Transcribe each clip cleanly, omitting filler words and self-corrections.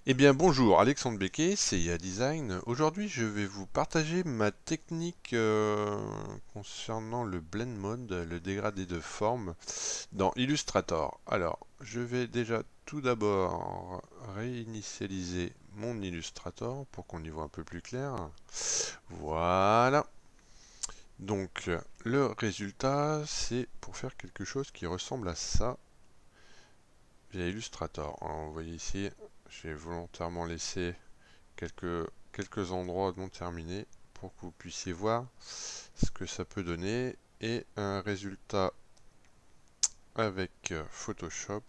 Eh bien bonjour, Alexandre Becquet, CIA Design. Aujourd'hui je vais vous partager ma technique concernant le blend mode, le dégradé de forme dans Illustrator. Alors je vais déjà tout d'abord réinitialiser mon Illustrator pour qu'on y voit un peu plus clair. Voilà. Donc le résultat c'est pour faire quelque chose qui ressemble à ça via Illustrator. Alors, vous voyez ici, j'ai volontairement laissé quelques endroits non terminés pour que vous puissiez voir ce que ça peut donner et un résultat avec Photoshop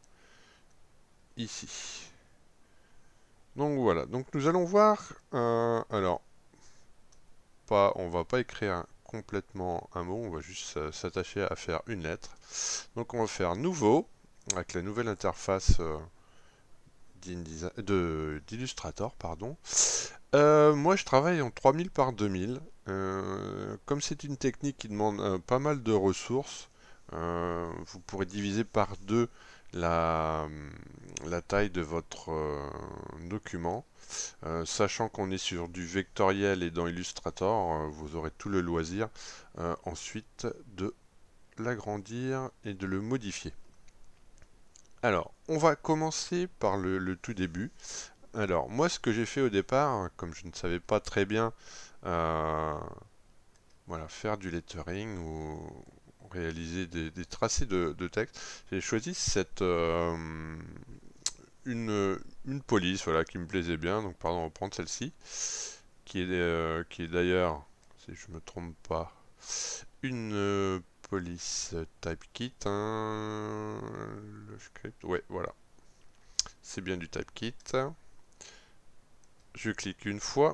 ici. Donc voilà, donc nous allons voir, alors on va pas écrire complètement un mot, on va juste s'attacher à faire une lettre. Donc on va faire nouveau avec la nouvelle interface d'Illustrator, pardon. Moi, je travaille en 3000 par 2000. Comme c'est une technique qui demande pas mal de ressources, vous pourrez diviser par deux la, la taille de votre document. Sachant qu'on est sur du vectoriel et dans Illustrator, vous aurez tout le loisir ensuite de l'agrandir et de le modifier. Alors, on va commencer par le tout début. Alors, moi, ce que j'ai fait au départ, comme je ne savais pas très bien euh, voilà, faire du lettering ou réaliser des tracés de texte, j'ai choisi une police voilà, qui me plaisait bien. Donc, pardon, on va prendre celle-ci, qui est d'ailleurs, si je me trompe pas, une police typekit. Hein, le script, ouais, voilà, c'est bien du typekit. Je clique une fois.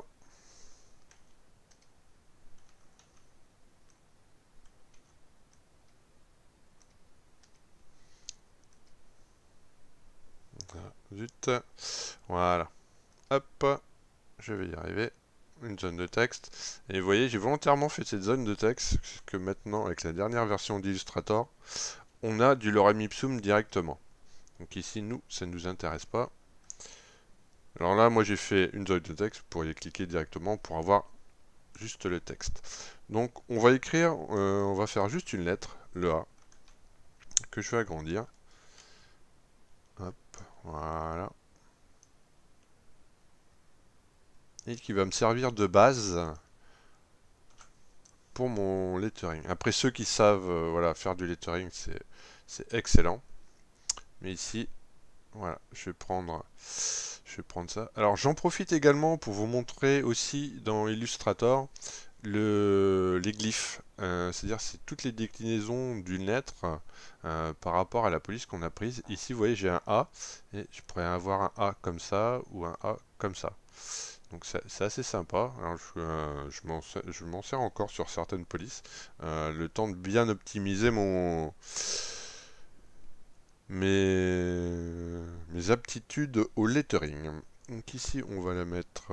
Ah, zut. Voilà. Hop, je vais y arriver. Une zone de texte. Et vous voyez, j'ai volontairement fait cette zone de texte, parce que maintenant, avec la dernière version d'Illustrator, on a du lorem ipsum directement. Donc ici, nous, ça ne nous intéresse pas. Alors là, moi, j'ai fait une zone de texte. Vous pourriez cliquer directement pour avoir juste le texte. Donc, on va écrire, on va faire juste une lettre, le A, que je vais agrandir. Hop, voilà. Et qui va me servir de base pour mon lettering. Après, ceux qui savent voilà, faire du lettering, c'est excellent. Mais ici, voilà, je vais prendre ça. Alors, j'en profite également pour vous montrer aussi dans Illustrator les glyphes. C'est-à-dire, c'est toutes les déclinaisons d'une lettre par rapport à la police qu'on a prise. Ici, vous voyez, j'ai un A et je pourrais avoir un A comme ça ou un A comme ça. Donc c'est assez sympa. Alors, je m'en sers encore sur certaines polices. Le temps de bien optimiser mes aptitudes au lettering. Donc ici, on va la mettre.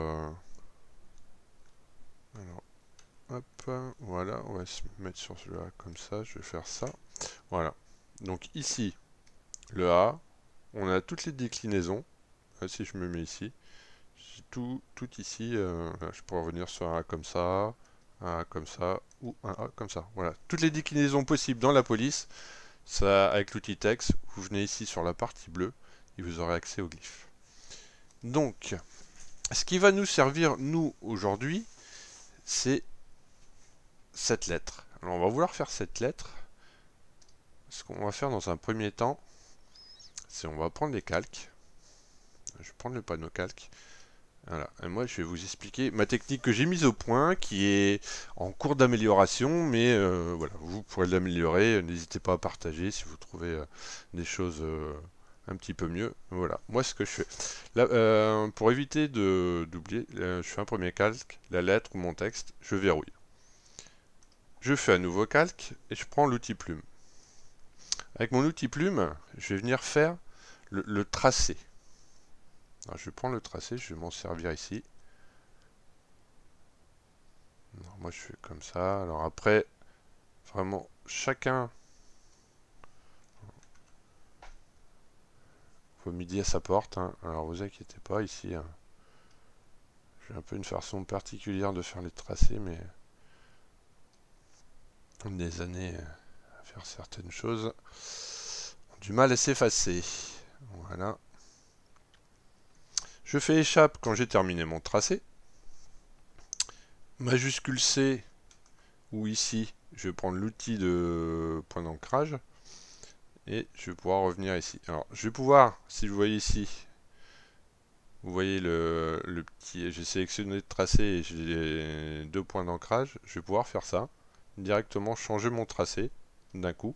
Alors, hop, voilà, on va se mettre sur celui-là comme ça. Je vais faire ça. Voilà. Donc ici, le A, on a toutes les déclinaisons. Si je me mets ici, tout ici, je pourrais revenir sur un A comme ça, un A comme ça, ou un A comme ça. Voilà, toutes les déclinaisons possibles dans la police, ça, avec l'outil texte, vous venez ici sur la partie bleue, et vous aurez accès aux glyphes. Donc, ce qui va nous servir, nous, aujourd'hui, c'est cette lettre. Alors, on va vouloir faire cette lettre. Ce qu'on va faire dans un premier temps, c'est on va prendre les calques. Je vais prendre le panneau calque. Voilà. Et moi, je vais vous expliquer ma technique que j'ai mise au point, qui est en cours d'amélioration, mais voilà, vous pourrez l'améliorer. N'hésitez pas à partager si vous trouvez des choses un petit peu mieux. Voilà, moi ce que je fais. Là, pour éviter d'oublier, je fais un premier calque, la lettre ou mon texte, je verrouille. Je fais un nouveau calque et je prends l'outil plume. Avec mon outil plume, je vais venir faire le tracé. Alors, je vais prendre le tracé, je vais m'en servir ici. Alors, moi je fais comme ça. Alors après, vraiment, chacun, faut midi à sa porte, hein. Alors vous inquiétez pas, ici, hein, j'ai un peu une façon particulière de faire les tracés, mais des années à faire certaines choses ont du mal à s'effacer. Voilà. Je fais échappe quand j'ai terminé mon tracé. Majuscule C, ou ici, je vais prendre l'outil de point d'ancrage. Et je vais pouvoir revenir ici. Alors, je vais pouvoir, si vous voyez ici, vous voyez le petit, j'ai sélectionné le tracé et j'ai les 2 points d'ancrage. Je vais pouvoir faire ça, directement changer mon tracé d'un coup.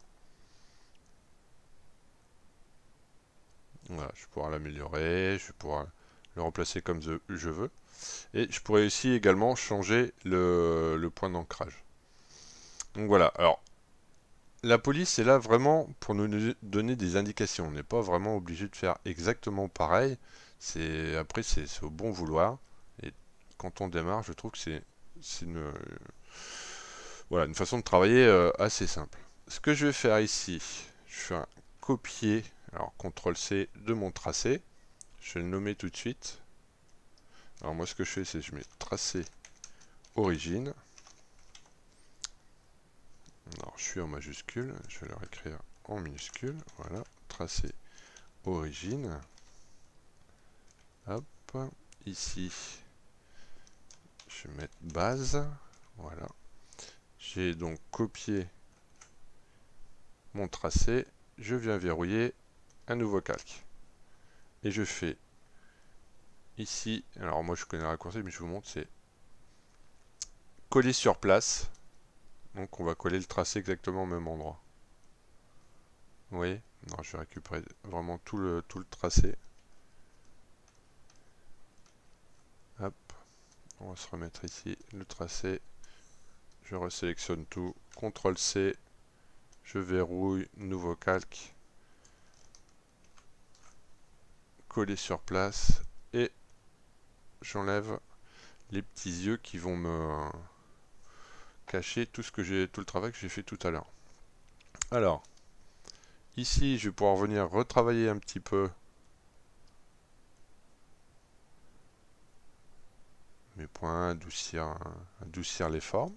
Voilà, je vais pouvoir l'améliorer, je vais pouvoir le remplacer comme je veux. Et je pourrais aussi également changer le point d'ancrage. Donc voilà, alors la police est là vraiment pour nous donner des indications. On n'est pas vraiment obligé de faire exactement pareil. Après c'est au bon vouloir. Et quand on démarre, je trouve que c'est voilà, une façon de travailler assez simple. Ce que je vais faire ici, je fais un copier, alors CTRL-C de mon tracé. Je vais le nommer tout de suite. Alors moi ce que je fais, c'est que je mets tracé origine. Alors je suis en majuscule, je vais le réécrire en minuscule. Voilà, tracé origine. Hop, ici, je vais mettre base. Voilà. J'ai donc copié mon tracé. Je viens verrouiller un nouveau calque. Et je fais ici, alors moi je connais le raccourci, mais je vous montre, c'est coller sur place. Donc on va coller le tracé exactement au même endroit. Vous voyez? Non, je vais récupérer vraiment tout le tracé. Hop, on va se remettre ici le tracé. Je resélectionne tout, CTRL-C, je verrouille, nouveau calque, coller sur place, et j'enlève les petits yeux qui vont me cacher tout le travail que j'ai fait tout à l'heure. Alors, ici, je vais pouvoir venir retravailler un petit peu mes points, adoucir les formes.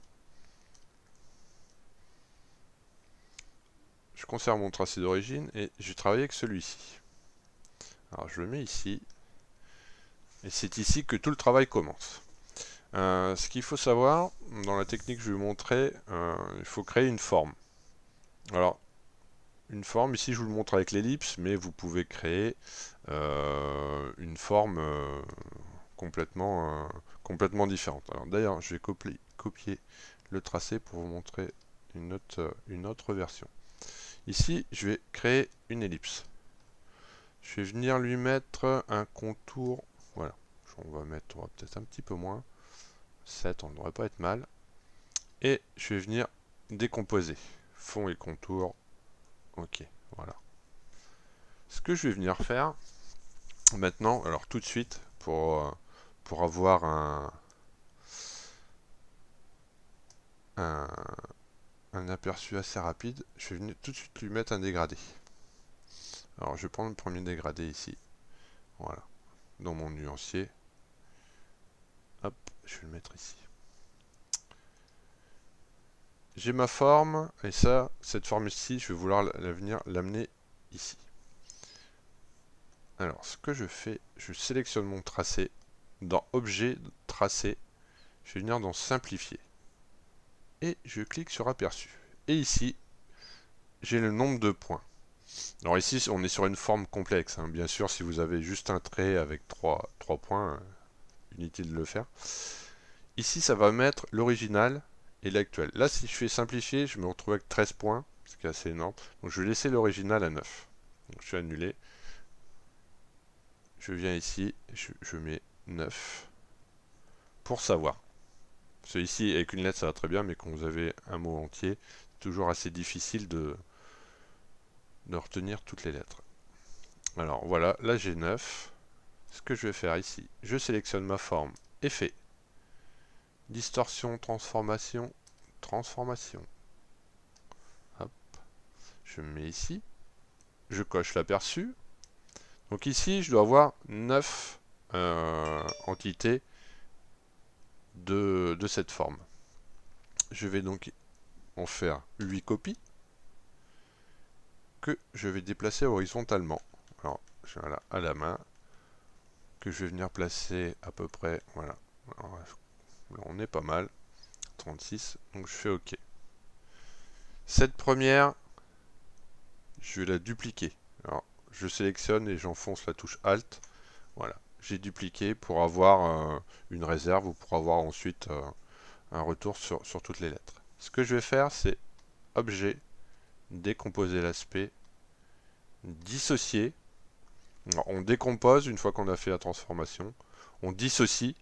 Je conserve mon tracé d'origine et je vais travailler avec celui-ci. Alors, je le mets ici. Et c'est ici que tout le travail commence. Ce qu'il faut savoir, dans la technique que je vais vous montrer, il faut créer une forme. Alors, une forme, ici je vous le montre avec l'ellipse, mais vous pouvez créer une forme complètement différente. Alors d'ailleurs, je vais copier le tracé pour vous montrer une autre version. Ici, je vais créer une ellipse. Je vais venir lui mettre un contour, voilà, on va peut-être un petit peu moins, 7, on ne devrait pas être mal. Et je vais venir décomposer, fond et contour, ok, voilà. Ce que je vais venir faire maintenant, alors tout de suite, pour avoir un aperçu assez rapide, je vais venir tout de suite lui mettre un dégradé. Alors je vais prendre le premier dégradé ici, voilà, dans mon nuancier. Hop, je vais le mettre ici. J'ai ma forme, et cette forme ici, je vais vouloir venir l'amener ici. Alors, ce que je fais, je sélectionne mon tracé. Dans Objet, Tracé, je vais venir dans Simplifier. Et je clique sur Aperçu. Et ici, j'ai le nombre de points. Alors ici, on est sur une forme complexe. Hein. Bien sûr, si vous avez juste un trait avec 3 points, inutile de le faire. Ici, ça va mettre l'original et l'actuel. Là, si je fais simplifier, je me retrouve avec 13 points, ce qui est assez énorme. Donc je vais laisser l'original à 9. Donc je vais annuler. Je viens ici, je mets 9 pour savoir. Celui-ci, avec une lettre, ça va très bien, mais quand vous avez un mot entier, c'est toujours assez difficile de retenir toutes les lettres. Alors voilà, là j'ai 9. Ce que je vais faire ici, je sélectionne ma forme, effet, distorsion, transformation, transformation. Hop, je me mets ici, je coche l'aperçu. Donc ici, je dois avoir 9 entités de cette forme. Je vais donc en faire 8 copies que je vais déplacer horizontalement. Alors, voilà, à la main, que je vais venir placer à peu près, voilà. Alors, là, on est pas mal, 36, donc je fais OK. Cette première, je vais la dupliquer. Alors, je sélectionne et j'enfonce la touche Alt. Voilà, j'ai dupliqué pour avoir une réserve ou pour avoir ensuite un retour sur toutes les lettres. Ce que je vais faire, c'est Objet, décomposer l'aspect, dissocier. Alors, on décompose une fois qu'on a fait la transformation. On dissocie.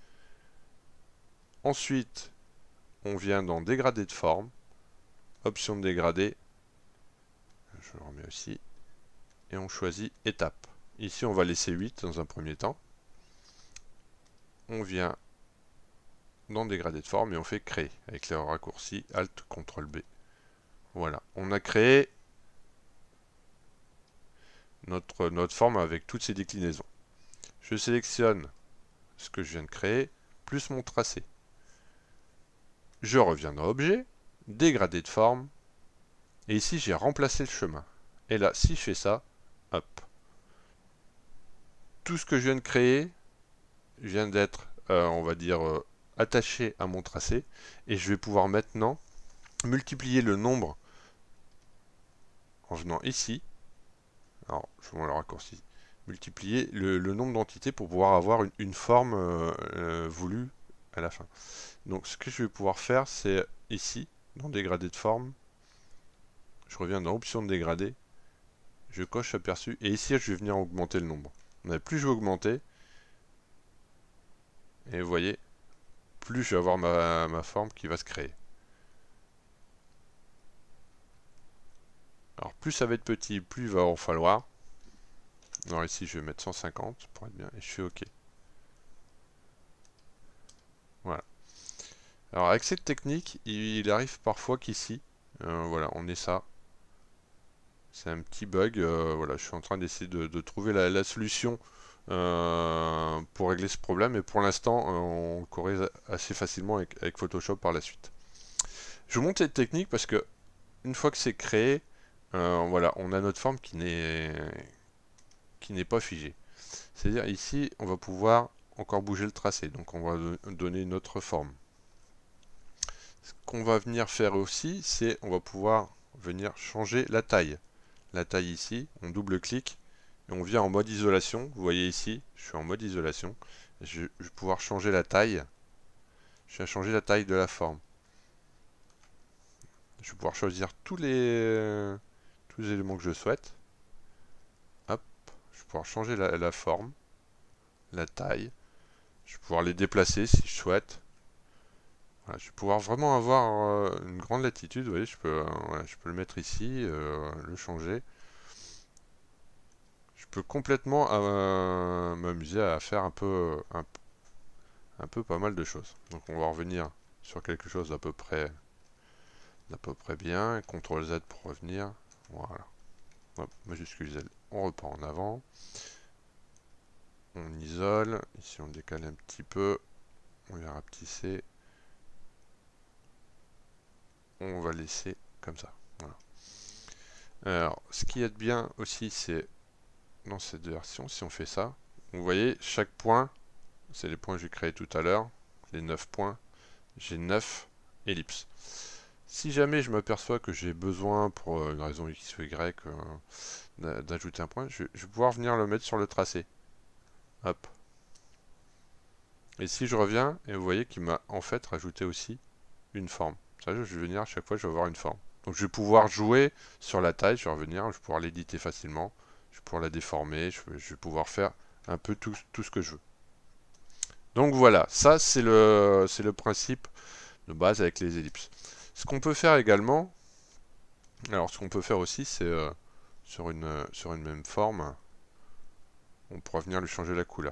Ensuite, on vient dans dégradé de forme. Option de dégradé. Je le remets aussi. Et on choisit étape. Ici, on va laisser 8 dans un premier temps. On vient dans dégradé de forme et on fait créer avec le raccourci Alt CTRL B. Voilà, on a créé notre forme avec toutes ces déclinaisons. Je sélectionne ce que je viens de créer, plus mon tracé. Je reviens dans Objet, dégradé de forme, et ici j'ai remplacé le chemin. Et là, si je fais ça, hop, tout ce que je viens de créer vient d'être, on va dire, attaché à mon tracé, et je vais pouvoir maintenant multiplier le nombre en venant ici. Alors, je vois le raccourci. Multiplier le nombre d'entités pour pouvoir avoir une forme voulue à la fin. Donc, ce que je vais pouvoir faire, c'est ici, dans dégradé de forme, je reviens dans option de dégradé, je coche aperçu, et ici, je vais venir augmenter le nombre. Plus je vais augmenter, et vous voyez, plus je vais avoir ma forme qui va se créer. Alors, plus ça va être petit, plus il va en falloir. Alors ici, je vais mettre 150 pour être bien, et je fais OK. Voilà. Alors avec cette technique, il arrive parfois qu'ici, voilà, on est ça. C'est un petit bug. Voilà, je suis en train d'essayer de trouver la solution pour régler ce problème. Et pour l'instant, on le corrige assez facilement avec Photoshop par la suite. Je vous montre cette technique parce que une fois que c'est créé, voilà, on a notre forme qui n'est pas figée. C'est-à-dire ici, on va pouvoir encore bouger le tracé. Donc on va donner une autre forme. Ce qu'on va venir faire aussi, c'est on va pouvoir venir changer la taille. La taille ici, on double-clique et on vient en mode isolation. Vous voyez ici, je suis en mode isolation. Je vais pouvoir changer la taille. Je vais changer la taille de la forme. Je vais pouvoir choisir tous les éléments que je souhaite. Hop, je vais pouvoir changer la forme, la taille. Je vais pouvoir les déplacer si je souhaite. Voilà, je vais pouvoir vraiment avoir une grande latitude. Vous voyez, je peux le mettre ici, le changer. Je peux complètement m'amuser à faire un peu pas mal de choses. Donc on va revenir sur quelque chose d'à peu près bien. CTRL Z pour revenir. Voilà. Hop, majuscule Z. On repart en avant. On isole. Ici on décale un petit peu. On va rapetisser. On va laisser comme ça. Voilà. Alors, ce qui est bien aussi, c'est dans cette version, si on fait ça, vous voyez, chaque point, c'est les points que j'ai créés tout à l'heure, les 9 points, j'ai 9 ellipses. Si jamais je m'aperçois que j'ai besoin, pour une raison X ou Y, d'ajouter un point, je vais pouvoir venir le mettre sur le tracé. Hop. Et si je reviens, et vous voyez qu'il m'a en fait rajouté aussi une forme. Ça, je vais venir à chaque fois, je vais avoir une forme. Donc je vais pouvoir jouer sur la taille, je vais revenir, je vais pouvoir l'éditer facilement, je vais pouvoir la déformer, je vais pouvoir faire un peu tout ce que je veux. Donc voilà, ça c'est le principe de base avec les ellipses. Ce qu'on peut faire également, alors ce qu'on peut faire aussi, c'est sur une même forme, on pourra venir lui changer la couleur.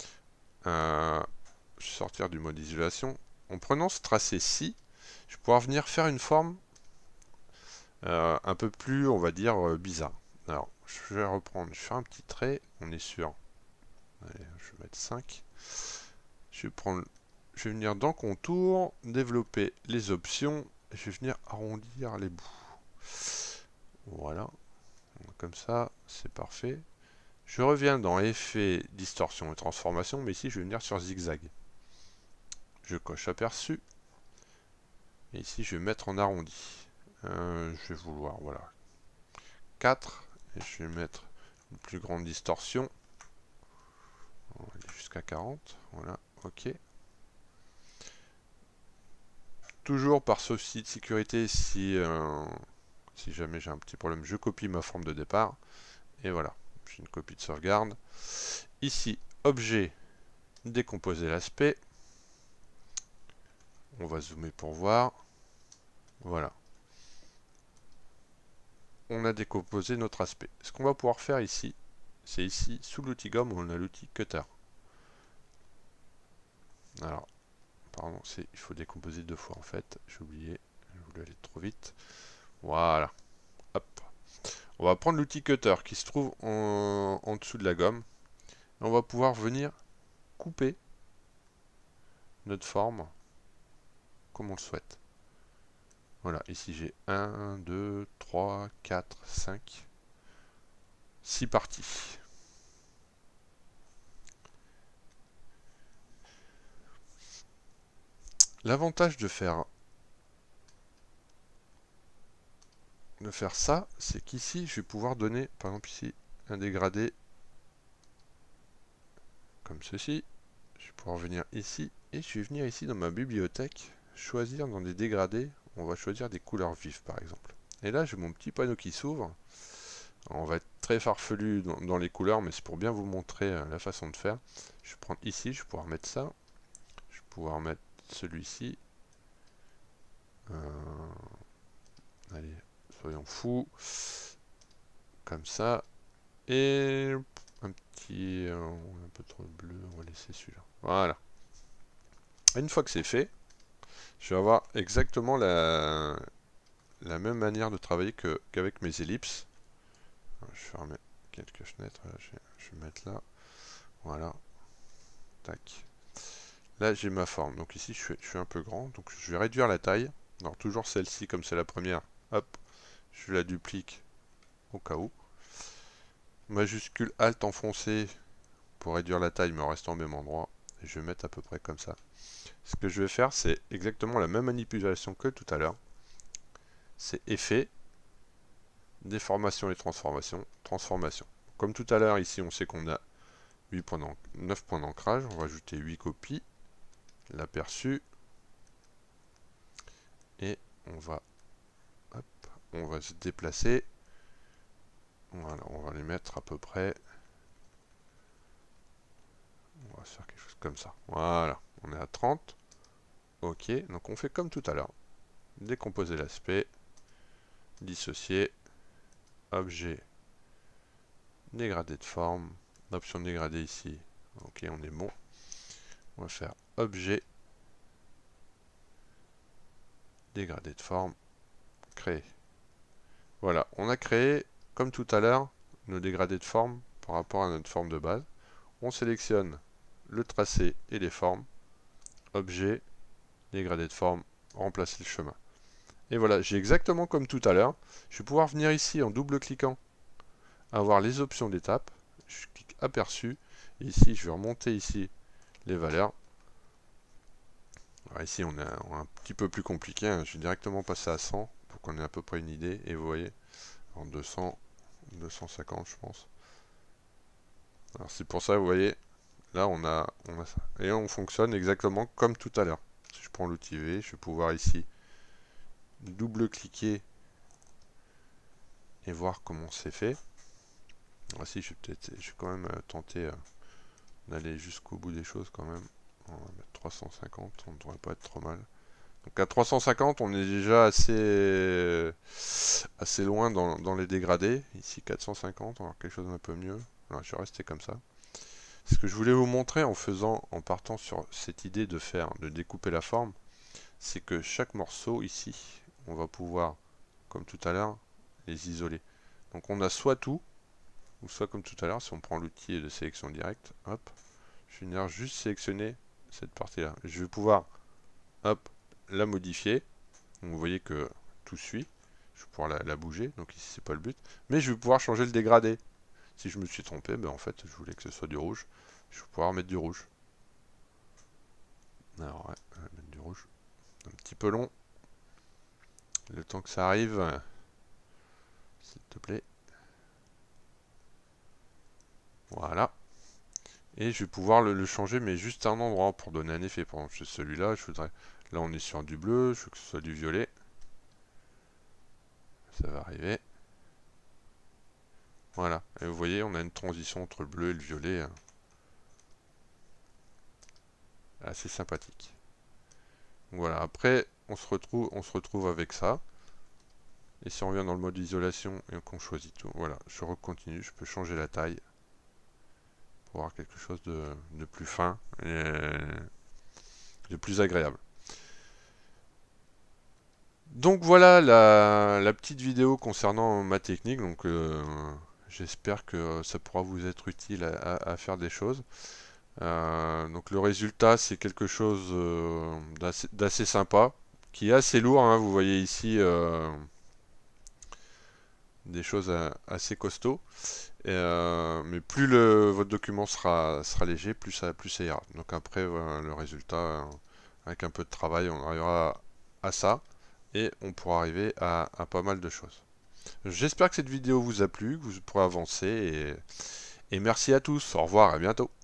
Je vais sortir du mode isolation. En prenant ce tracé-ci, je vais pouvoir venir faire une forme un peu plus, on va dire, bizarre. Alors, je vais reprendre, je fais un petit trait, on est sûr. Allez, je vais mettre 5. Je vais venir dans contour, développer les options, et je vais venir arrondir les bouts. Voilà, comme ça, c'est parfait. Je reviens dans effet, distorsion et transformation, mais ici je vais venir sur zigzag. Je coche aperçu, et ici je vais mettre en arrondi. Je vais vouloir, voilà, 4, et je vais mettre une plus grande distorsion. On va aller jusqu'à 40, voilà, ok. Toujours par souci de sécurité, si jamais j'ai un petit problème, je copie ma forme de départ. Et voilà, j'ai une copie de sauvegarde. Ici, objet, décomposer l'aspect. On va zoomer pour voir. Voilà. On a décomposé notre aspect. Ce qu'on va pouvoir faire ici, c'est ici, sous l'outil gomme, on a l'outil cutter. Alors, pardon, il faut décomposer 2 fois en fait. J'ai oublié, je voulais aller trop vite. Voilà. Hop. On va prendre l'outil cutter qui se trouve en dessous de la gomme. Et on va pouvoir venir couper notre forme comme on le souhaite. Voilà, ici j'ai 1, 2, 3, 4, 5, 6 parties. L'avantage de faire ça, c'est qu'ici je vais pouvoir donner, par exemple ici, un dégradé comme ceci. Je vais pouvoir venir ici, et je vais venir ici dans ma bibliothèque, choisir dans des dégradés, on va choisir des couleurs vives par exemple. Et là j'ai mon petit panneau qui s'ouvre. On va être très farfelu dans les couleurs, mais c'est pour bien vous montrer la façon de faire. Je vais prendre ici, je vais pouvoir mettre ça. Je vais pouvoir mettre celui-ci. Allez, soyons fous. Comme ça. Et un petit... un peu trop bleu, on va laisser celui-là. Voilà. Une fois que c'est fait, je vais avoir exactement la même manière de travailler qu'avec mes ellipses. Je vais fermer quelques fenêtres. Je vais mettre là. Voilà. Tac. Là, j'ai ma forme. Donc ici, je suis un peu grand. Donc je vais réduire la taille. Alors toujours celle-ci, comme c'est la première. Hop. Je la duplique au cas où. Majuscule Alt enfoncé pour réduire la taille, mais en restant au même endroit. Et je vais mettre à peu près comme ça. Ce que je vais faire, c'est exactement la même manipulation que tout à l'heure. C'est effet, déformation et transformation, transformation. Comme tout à l'heure, ici, on sait qu'on a 9 points d'ancrage. On va ajouter 8 copies. L'aperçu. Et on va se déplacer. Voilà, on va les mettre à peu près. On va faire quelque chose comme ça. Voilà, on est à 30. Ok, donc on fait comme tout à l'heure. Décomposer l'aspect. Dissocier. Objet. Dégradé de forme. Option de dégradé ici. Ok, on est bon. On va faire objet. Dégradé de forme. Créer. Voilà, on a créé, comme tout à l'heure, nos dégradés de forme par rapport à notre forme de base. On sélectionne le tracé et les formes. Objet, dégradé de forme, remplacer le chemin. Et voilà, j'ai exactement comme tout à l'heure. Je vais pouvoir venir ici en double-cliquant, avoir les options d'étape. Je clique aperçu. Et ici, je vais remonter ici les valeurs. Alors ici, on est un petit peu plus compliqué. Hein. Je vais directement passer à 100 pour qu'on ait à peu près une idée. Et vous voyez, en 200, 250, je pense. Alors c'est pour ça, vous voyez, là on a ça. Et on fonctionne exactement comme tout à l'heure. Si je prends l'outil V, je vais pouvoir ici double-cliquer et voir comment c'est fait. Voici, je vais quand même tenter d'aller jusqu'au bout des choses quand même. On va mettre 350, on ne devrait pas être trop mal. Donc à 350, on est déjà assez loin dans les dégradés. Ici 450, on va avoir quelque chose d'un peu mieux. Alors, je vais rester comme ça. Ce que je voulais vous montrer en partant sur cette idée de découper la forme, c'est que chaque morceau ici, on va pouvoir, comme tout à l'heure, les isoler. Donc on a soit tout, ou soit comme tout à l'heure, si on prend l'outil de sélection directe, hop, je vais venir juste sélectionner cette partie-là. Je vais pouvoir, hop, la modifier. Donc vous voyez que tout suit. Je vais pouvoir la bouger, donc ici c'est pas le but. Mais je vais pouvoir changer le dégradé. Si je me suis trompé, ben en fait je voulais que ce soit du rouge. Je vais pouvoir mettre du rouge. Alors ouais, je vais mettre du rouge. Un petit peu long. Le temps que ça arrive, s'il te plaît. Voilà. Et je vais pouvoir le changer, mais juste à un endroit pour donner un effet. Par exemple, celui-là, je voudrais. Là, on est sur du bleu, je veux que ce soit du violet. Ça va arriver. Voilà. Et vous voyez, on a une transition entre le bleu et le violet. Assez sympathique. Donc voilà. Après, on se retrouve avec ça. Et si on revient dans le mode isolation et qu'on choisit tout, voilà, je recontinue, je peux changer la taille pour avoir quelque chose de plus fin et de plus agréable. Donc voilà la petite vidéo concernant ma technique. Donc j'espère que ça pourra vous être utile à faire des choses. Donc le résultat, c'est quelque chose d'assez sympa, qui est assez lourd, hein. Vous voyez ici des choses assez costauds. Mais plus votre document sera léger, plus ça ira. Donc après, le résultat, avec un peu de travail, on arrivera à ça. Et on pourra arriver à pas mal de choses. J'espère que cette vidéo vous a plu, que vous pourrez avancer. Et merci à tous. Au revoir, à bientôt.